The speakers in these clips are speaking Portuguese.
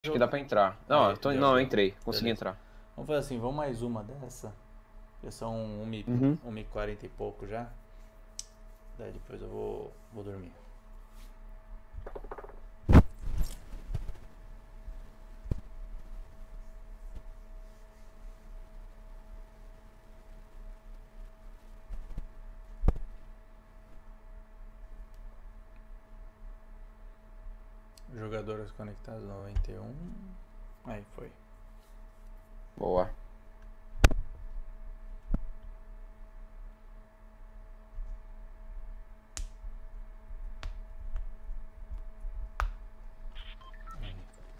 Acho que dá pra entrar. Não, Aí, deu, não, eu deu. entrei. Consegui Beleza. entrar. Vamos fazer assim, vamos mais uma dessa. Já são Uhum. 1h40 e pouco já. Daí depois eu vou dormir. Jogadoras conectadas 91. Aí foi. Boa. Aí.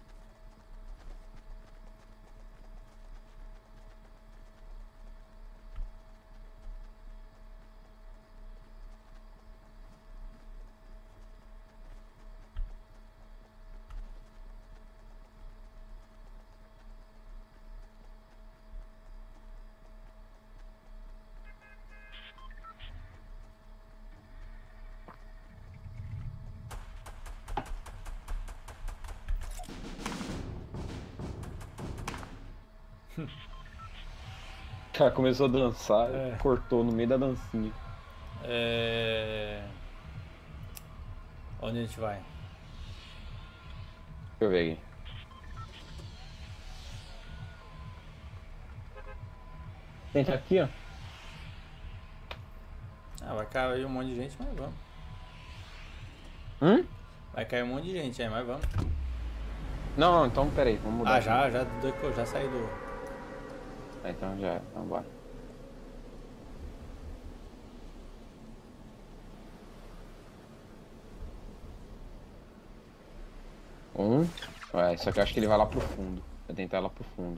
O cara começou a dançar, É. cortou no meio da dancinha. É... Onde a gente vai? Deixa eu ver aqui. Entra aqui, ó. Ah, vai cair um monte de gente, mas vamos. Hum? Vai cair um monte de gente aí, mas vamos. Não, então peraí, vamos mudar Ah, aqui. já saí do. Então já, então bora. Um. Só que eu acho que ele vai lá pro fundo. Vai tentar ir lá pro fundo.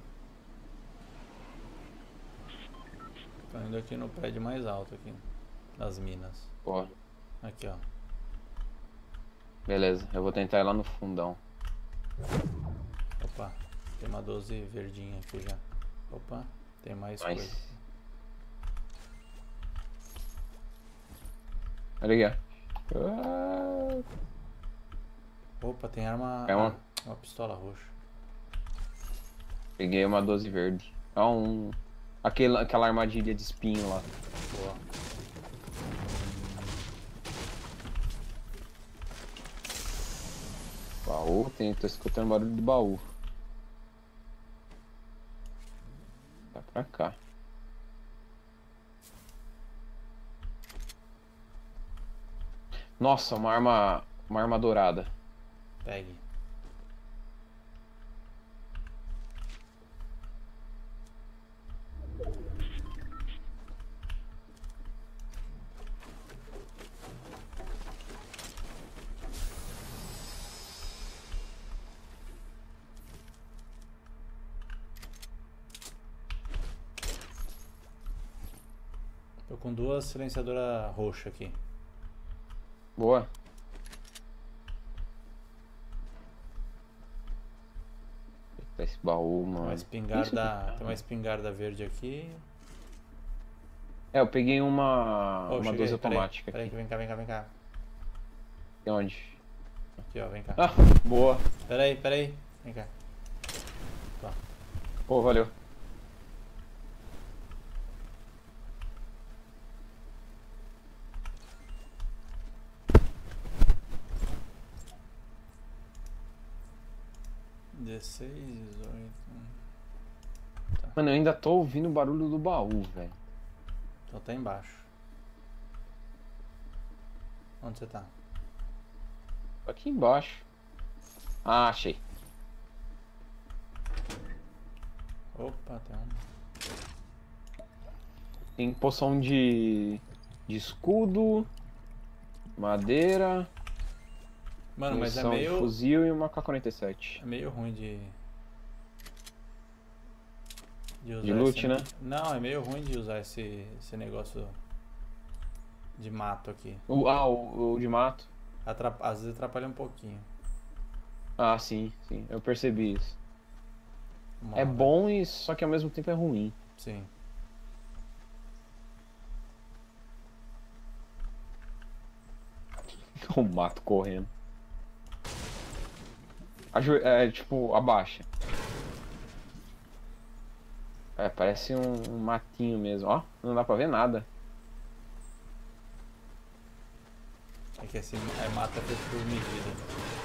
Tô indo aqui no prédio mais alto aqui. Das minas. Boa. Aqui, ó. Beleza, eu vou tentar ir lá no fundão. Opa, tem uma 12 verdinha aqui já. Opa, tem mais coisa. Mas. Olha aqui, ó. Opa, tem arma. É uma. Uma pistola roxa. Peguei uma 12 verde. É um. Aquela armadilha de espinho lá. Boa. Baú, tô escutando barulho de baú. Tá pra cá. Nossa, uma arma dourada. Pegue. Tô com duas silenciadoras roxas aqui. Boa. Eita, esse baú, Tem uma mano. espingarda. Tem uma espingarda verde aqui. Eu peguei Oh, uma cheguei. 12 automática Peraí, aqui. vem cá, vem cá, vem cá. E onde? Aqui, ó, vem cá. Ah, boa. Peraí. Vem cá. Tá. Pô, valeu. Dezesseis, 18. Mano, eu ainda tô ouvindo o barulho do baú, velho. Então tá embaixo. Onde você tá? Aqui embaixo. Ah, achei. Opa, tem um. Tem poção de escudo, madeira, Mano, mas munição de fuzil e uma K-47. é meio ruim de usar De loot, esse, né? Não, é meio ruim de usar esse negócio de mato aqui. O de mato. Às vezes atrapalha um pouquinho. Ah, sim, sim. Eu percebi isso. Uma É hora. bom e só que ao mesmo tempo é ruim. Sim. O mato correndo. É, tipo, abaixa. É, parece um matinho mesmo. Ó, não dá pra ver nada. É que assim, mata por medida.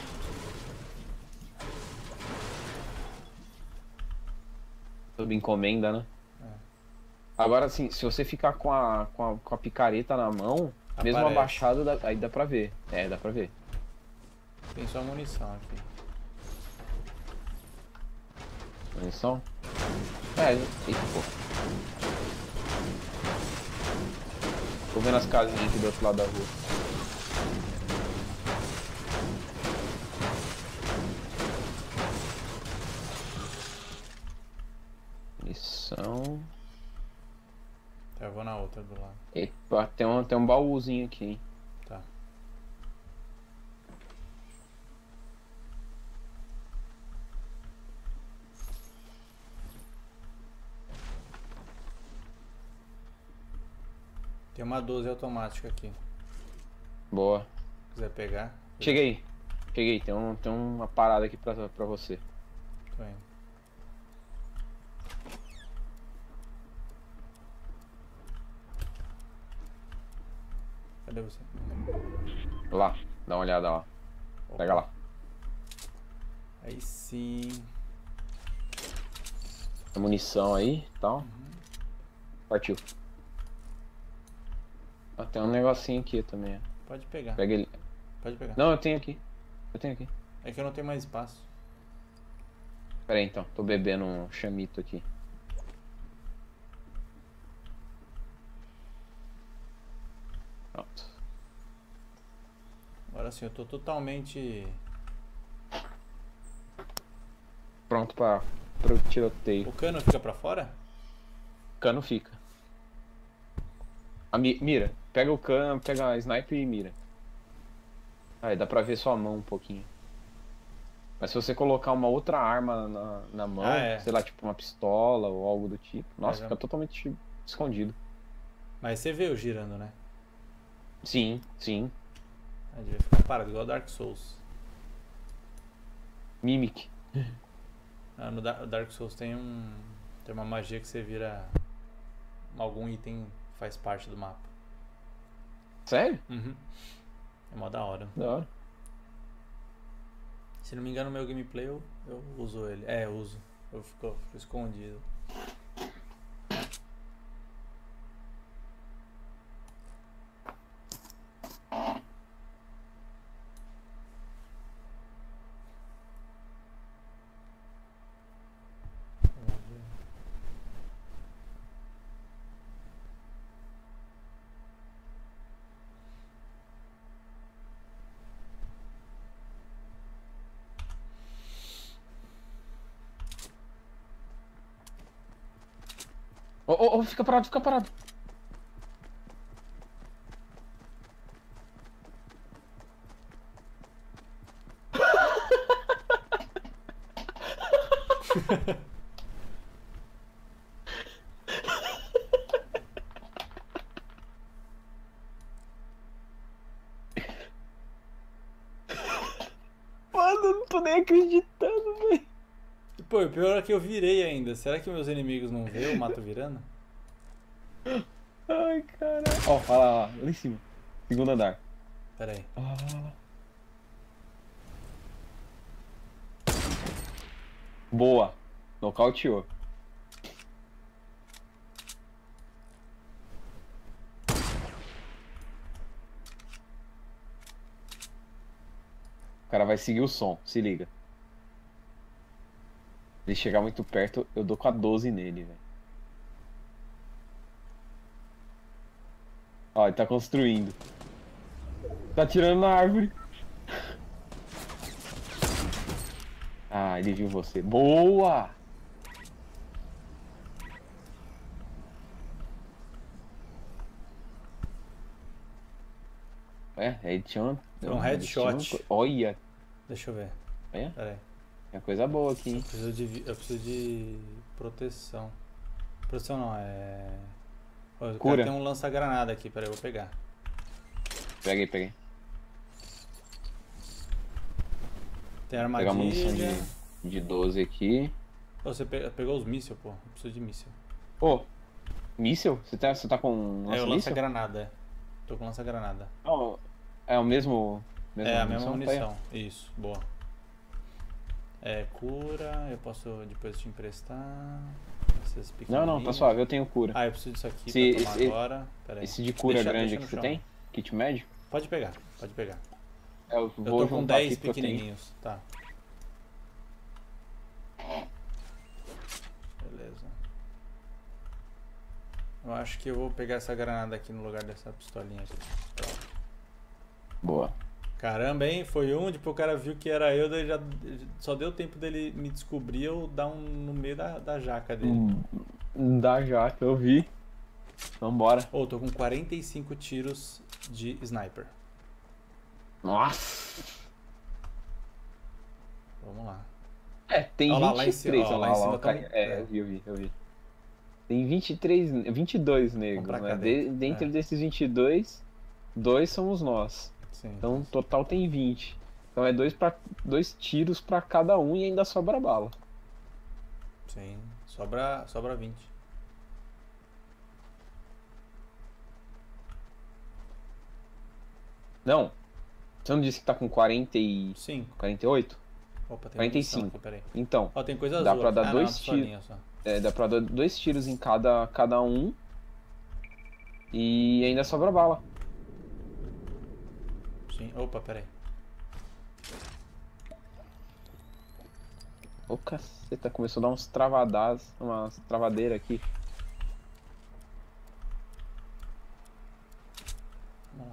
Sob encomenda, né? É. Agora, assim, se você ficar com a picareta na mão, mesmo Aparece. abaixado, aí dá pra ver. É, dá pra ver. Tem só munição aqui. Munição? É, eita, pô. Tô vendo as casinhas aqui do outro lado da rua. Munição. Tá, eu vou na outra do lado. Epa, tem um baúzinho aqui, hein? Tá. Tem uma 12 automática aqui. Boa. Se quiser pegar. Cheguei. Cheguei. Tem uma parada aqui pra você. Tô indo. Cadê você? Lá. Dá uma olhada lá. Pega lá. Aí sim. A munição aí e tal. Partiu. Ah, tem um negocinho aqui também. Ó. Pode pegar. Pega ele. Pode pegar. Não, eu tenho aqui. Eu tenho aqui. É que eu não tenho mais espaço. Pera aí então. Tô bebendo um chamito aqui. Pronto. Agora sim, eu tô totalmente... Pronto pro tiroteio. O cano fica pra fora? Cano fica. Mira. Pega o cano, pega a sniper e mira. Aí dá pra ver sua mão um pouquinho. Mas se você colocar uma outra arma na mão, sei lá, tipo uma pistola ou algo do tipo, nossa, fica totalmente escondido. Mas você vê eu girando, né? Sim, sim. Aí devia ficar parado, igual Dark Souls. Mimic. No Dark Souls tem uma magia que você vira... Algum item faz parte do mapa. Sério? Uhum. É mó da hora. Da hora. Se não me engano, no meu gameplay eu uso ele. É, eu uso. Eu fico escondido. Oh, fica parado, fica parado. Mano, eu não tô nem acreditando, velho. Pô, o pior é que eu virei ainda. Será que meus inimigos não vê o mato virando? Ai, caralho. Ó, olha lá em cima. Segundo andar. Pera aí. Boa. Nocauteou. O cara vai seguir o som, se liga. Se ele chegar muito perto, eu dou com a 12 nele, velho. Ó, ele tá construindo. Tá atirando na árvore. Ah, ele viu você. Boa! Ele tinha uma... Foi um headshot. Olha! Deixa eu ver. Olha. Pera aí. É coisa boa aqui, hein? Eu preciso de proteção. Proteção não, Cura. Tem um lança-granada aqui, peraí, eu vou pegar. Peguei. Tem Pegar munição armadilha. de 12 aqui. Oh, você pegou os mísseis, pô. Eu preciso de míssil. Pô, míssil? Você tá com É, eu lança-míssil? lança-granada, é. Tô com lança-granada. Oh, é o mesmo. É, a mesma munição? Tá aí, ó. munição. Isso, boa. É, cura, eu posso depois te emprestar. Esses Não, tá suave, eu tenho cura. Ah, eu preciso disso aqui pra tomar agora. Pera aí. Esse de cura grande aqui você tem? Kit médio? Pode pegar, pode pegar. Eu Eu vou tô com juntar 10 aqui que eu tenho. pequenininhos, tá. Beleza. Eu acho que eu vou pegar essa granada aqui no lugar dessa pistolinha aqui. Pronto. Boa. Caramba, hein? Foi um, depois o cara viu que era eu, daí já só deu tempo dele me descobrir eu dar um no meio da jaca dele. Da jaca, eu vi. Vambora. Ô, tô com 45 tiros de sniper. Nossa! Vamos lá. É, tem Olha lá, 23, lá em cima, eu vi. Tem 23, 22 negros, Vamos pra né? cá dentro. Dentro desses 22, 2 somos nós. Sim. Então, no total tem 20. Então é 2 tiros pra cada um e ainda sobra bala. Sim, sobra 20. Não. Você não disse que tá com 45? 48? Opa, tem 45. aqui, peraí. Então, Ó, tem coisa dá azul. pra dar não, 2 tiros. só. Dá pra dar 2 tiros em cada um. E ainda sobra bala. Sim, opa, peraí. Ô caceta, começou a dar umas travadeiras aqui. Vamos lá.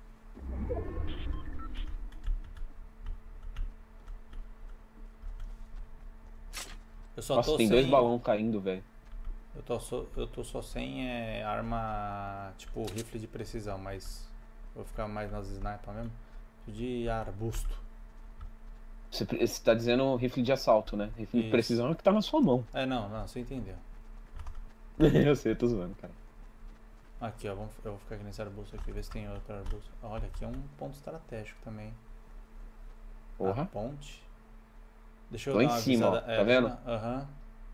Eu só Nossa, tô tem sem... 2 balões caindo, velho. Eu tô só sem arma, tipo, rifle de precisão, mas vou ficar mais nas sniper mesmo. De arbusto. Você tá dizendo rifle de assalto, né? Rifle de precisão é o que tá na sua mão. É, não, você entendeu. Eu sei, eu tô zoando, cara. Aqui, ó, eu vou ficar aqui nesse arbusto aqui, ver se tem outro arbusto. Olha, aqui é um ponto estratégico também. Porra. A ponte. Deixa eu Tô dar em uma cima, ó, avisada. tá vendo? Aham.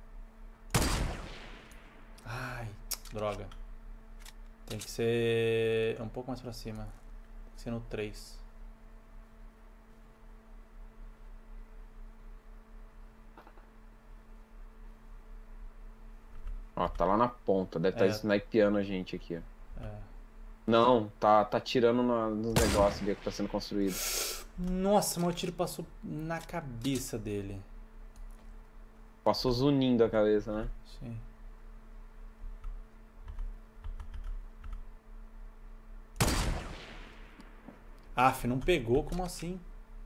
Ai, droga. Tem que ser um pouco mais pra cima. Tem que ser no 3. Ó, tá lá na ponta, deve estar snipeando a gente aqui, ó. É. Não, tá tirando nos negócios ali que tá sendo construído. Nossa, meu tiro passou na cabeça dele. Passou zunindo a cabeça, né? Sim. Aff, não pegou? Como assim?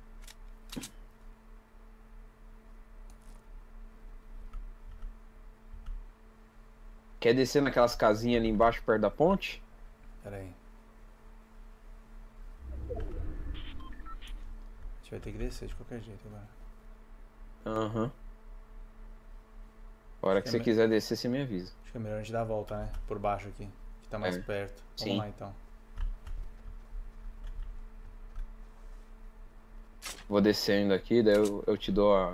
Quer descer naquelas casinhas ali embaixo, perto da ponte? Pera aí. A gente vai ter que descer de qualquer jeito agora. Aham. A hora que você quiser descer, você me avisa. Acho que é melhor a gente dar a volta, né? Por baixo aqui, que tá mais perto. Vamos lá, então. Vou descendo aqui, daí eu te dou a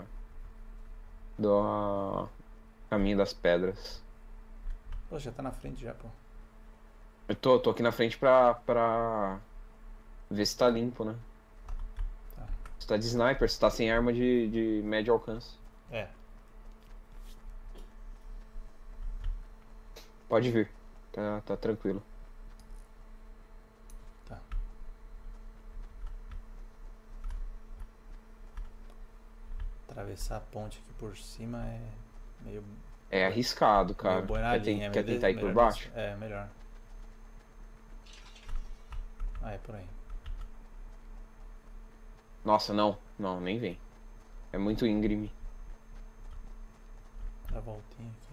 caminho das pedras. Pô, já tá na frente já, pô. Eu tô aqui na frente pra ver se tá limpo, né? Tá. Você tá de sniper, você tá sem arma de médio alcance. É. Pode vir, tá tranquilo. Tá. Atravessar a ponte aqui por cima é meio... É arriscado, cara. Quer tentar ir por baixo? É, melhor. Ah, é por aí. Nossa, não, nem vem. É muito íngreme. Dá a voltinha aqui.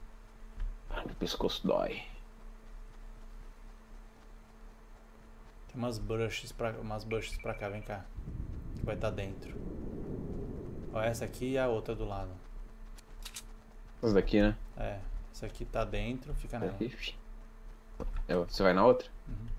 O pescoço dói. Tem umas bushes pra cá, vem cá. Que vai estar dentro. Ó, essa aqui e a outra do lado. Essa daqui, né? É, essa aqui tá dentro, fica nela. Você vai na outra? Uhum.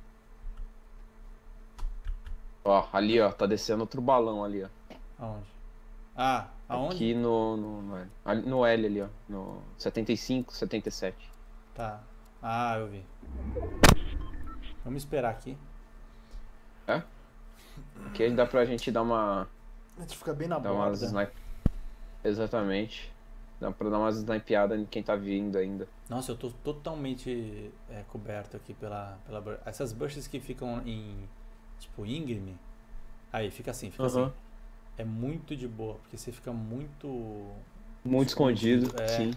Ó, ali, ó, tá descendo outro balão ali, ó. Aonde? Ah, aonde? Aqui no L ali, ó. No 75, 77. Tá. Ah, eu vi. Vamos esperar aqui. É? Aqui dá pra gente dar uma... A gente fica bem na dar borda. Exatamente. Dá pra dar umas snipeadas em quem tá vindo ainda. Nossa, eu tô totalmente coberto aqui pela... Essas bushes que ficam em... Tipo, íngreme. Aí, fica assim, fica assim. É muito de boa, porque você fica muito... Muito escondido, sim.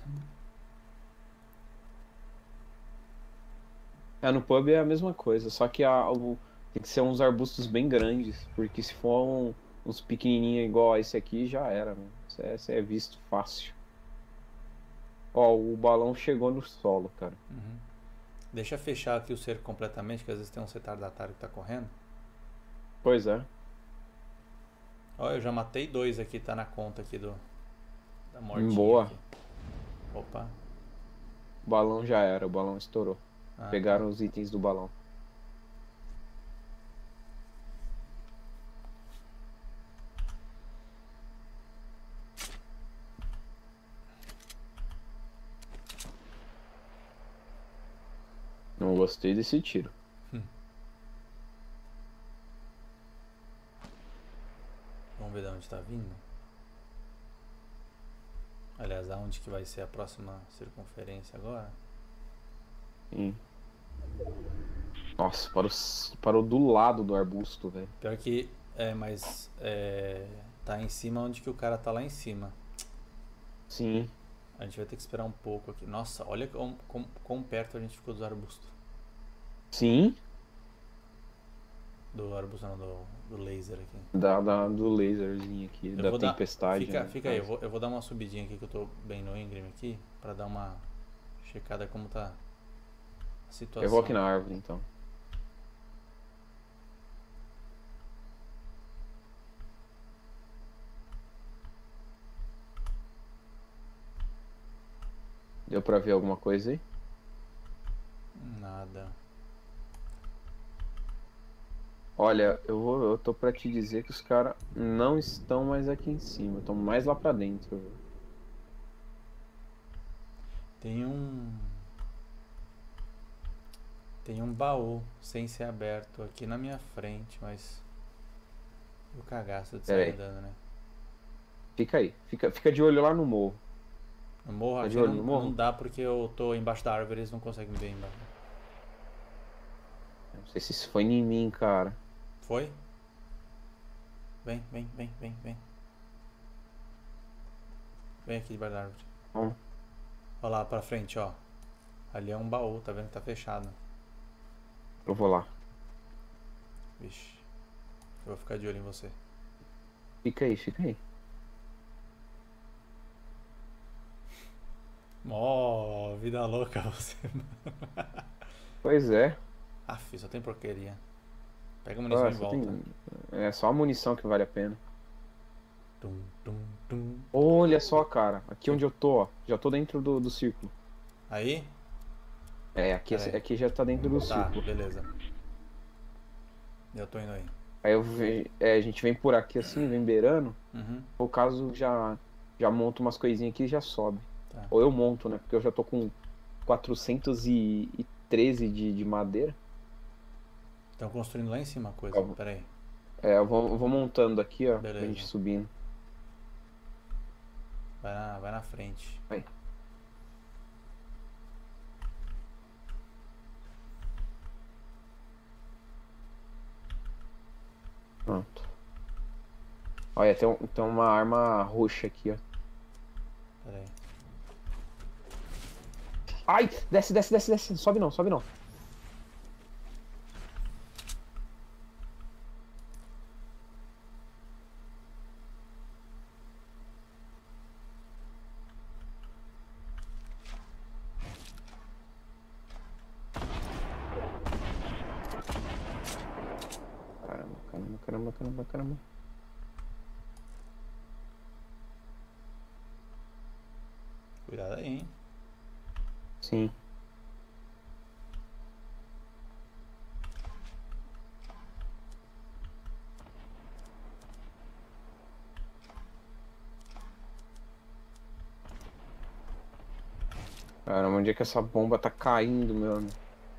No pub é a mesma coisa, só que tem que ser uns arbustos bem grandes, porque se for uns pequenininhos igual a esse aqui, já era, mano. Isso é visto fácil. Ó, o balão chegou no solo, cara. Uhum. Deixa eu fechar aqui o cerco completamente, que às vezes tem um retardatário que tá correndo. Pois é. Ó, eu já matei 2 aqui, tá na conta aqui da morte. Boa. Aqui. Opa. O balão já era, o balão estourou. Pegaram tá. os itens do balão. Não gostei desse tiro. Vamos ver de onde tá vindo. Aliás, aonde que vai ser a próxima circunferência agora? Sim. Nossa, parou do lado do arbusto, velho. Pior que mas tá em cima onde que o cara tá lá em cima. Sim. A gente vai ter que esperar um pouco aqui. Nossa, olha quão perto a gente ficou dos arbustos. Sim. Do arbusto não, do laser aqui. Do laserzinho aqui, da tempestade. Fica aí, eu vou dar uma subidinha aqui que eu tô bem no íngreme aqui, pra dar uma checada como tá a situação. Eu vou aqui na árvore então. Deu pra ver alguma coisa aí? Nada. Olha, eu tô pra te dizer que os caras não estão mais aqui em cima, estão mais lá pra dentro. Viu? Tem um baú sem ser aberto aqui na minha frente, mas o cagaço de sair andando, né? Fica aí, fica de olho lá no morro. No morro aqui não dá porque eu tô embaixo da árvore, eles não conseguem me ver embaixo. Não sei se isso foi em mim, cara. Foi? Vem. Vem aqui debaixo da árvore. Olha lá pra frente, ó. Ali é um baú, tá vendo que tá fechado. Eu vou lá. Vixe. Eu vou ficar de olho em você. Fica aí. Ó, vida louca você. Pois é. Aff, só tem porqueria. Pega a munição em volta. É só a munição que vale a pena. Tum. Olha só, cara. Aqui onde eu tô, ó. Já tô dentro do círculo. Aí? Aqui já tá dentro do círculo. Tá, beleza. Eu tô indo aí. Aí a gente vem por aqui assim, vem beirando. Uhum. No caso, já monto umas coisinhas aqui e já sobe. Tá. Ou eu monto, né? Porque eu já tô com 413 de madeira. Estão construindo lá em cima a coisa, pera aí. Eu vou montando aqui, ó, beleza. Pra gente subindo. Vai na frente. Vai. Pronto. Olha, tem uma arma roxa aqui, ó. Pera aí. Ai, desce. Sobe não. Caramba, caramba, caramba. Cuidado aí, hein? Sim. Caramba, onde é que essa bomba tá caindo, meu amigo?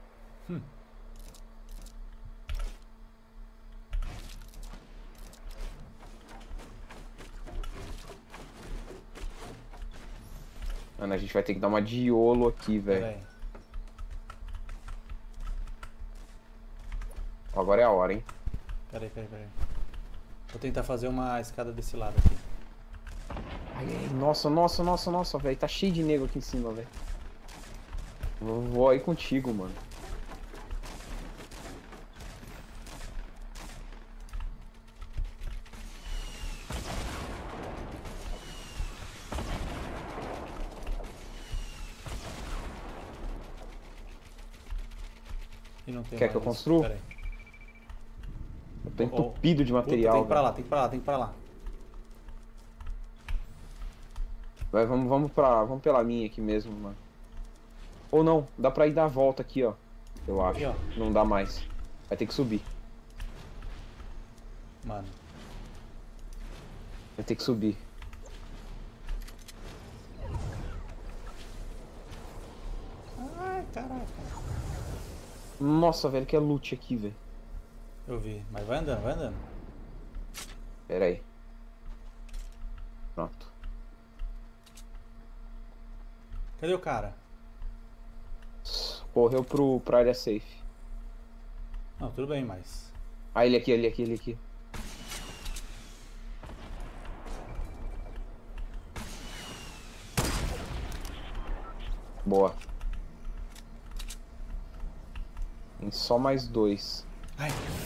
Mano, a gente vai ter que dar uma de iolo aqui, velho. Agora é a hora, hein? Peraí. Vou tentar fazer uma escada desse lado aqui. Ai, nossa, velho. Tá cheio de nego aqui em cima, velho. Vou aí contigo, mano. E não tem Quer que eu construa? Peraí. Eu tô entupido de material. Tem que ir pra lá, tem que ir pra lá. Vai, vamos pela minha aqui mesmo, mano. Ou não, dá pra ir dar a volta aqui, ó. Eu acho. Aqui, ó. Não dá mais. Vai ter que subir. Mano. Vai ter que subir. Ai, caraca. Nossa, velho, que é loot aqui, velho. Eu vi, mas vai andando. Pera aí. Pronto. Cadê o cara? Correu pra área safe. Não, tudo bem, mas... Ah, ele aqui. Boa. Tem só mais 2. Ai.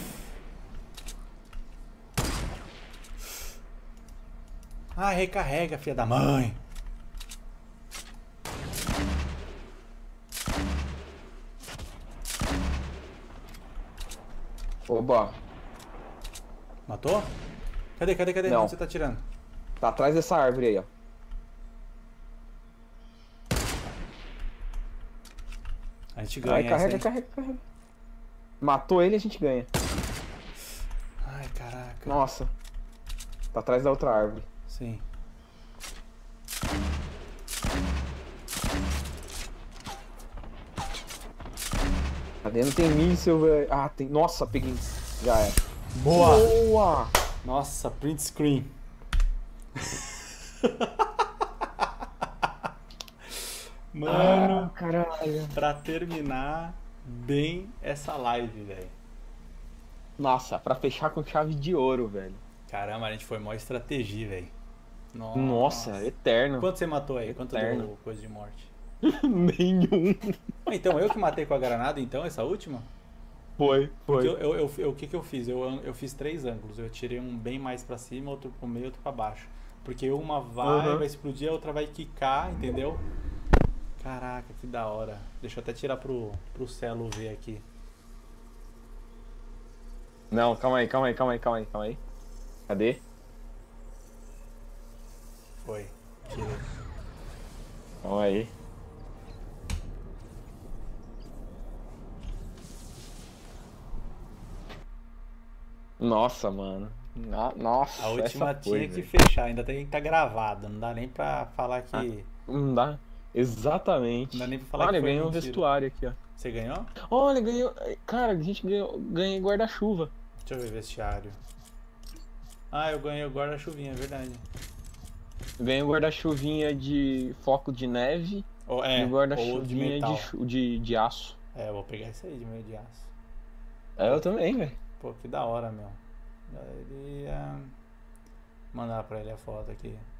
Ai, recarrega, filha da mãe. Oba. Matou? Cadê? Não. Onde você tá atirando? Tá atrás dessa árvore aí, ó. A gente ganha. Ai, carrega. Matou ele e a gente ganha. Ai, caraca. Nossa. Tá atrás da outra árvore. Sim. Cadê? Não tem míssil, velho. Ah, tem. Nossa, peguei. Já é. Boa! Nossa, print screen. Mano, caralho. Pra terminar bem essa live, velho. Nossa, pra fechar com chave de ouro, velho. Caramba, a gente foi mó estratégia, velho. Nossa, eterno. Quanto você matou aí? Quanto Eterno. deu coisa de morte? Nenhum. Então, eu que matei com a granada, então, essa última? Foi. Porque o que eu fiz? Eu fiz 3 ângulos. Eu tirei um bem mais pra cima, outro pro meio, outro pra baixo. Porque uma vai explodir, a outra vai quicar, entendeu? Caraca, que da hora. Deixa eu até tirar pro Celo ver aqui. Não, calma aí. Cadê? Foi. Tirei. Calma aí. Nossa, mano. Nossa, A última essa tinha foi, que velho. fechar, ainda tem que estar gravado. Não dá nem pra falar que. Não dá. Exatamente. Não dá nem pra falar Olha, que foi ganhou um mentira. vestuário aqui, ó. Você ganhou? Olha, ganhou. Cara, a gente ganhei guarda-chuva. Deixa eu ver vestiário. Ah, eu ganhei o guarda-chuvinha, é verdade. Ganhei um guarda-chuvinha de foco de neve e um ou de guarda-chuvinha metal. de aço. É, eu vou pegar isso aí de meio de aço. É, eu também, velho. Pô, que da hora, meu. Ele ia mandar pra ele a foto aqui.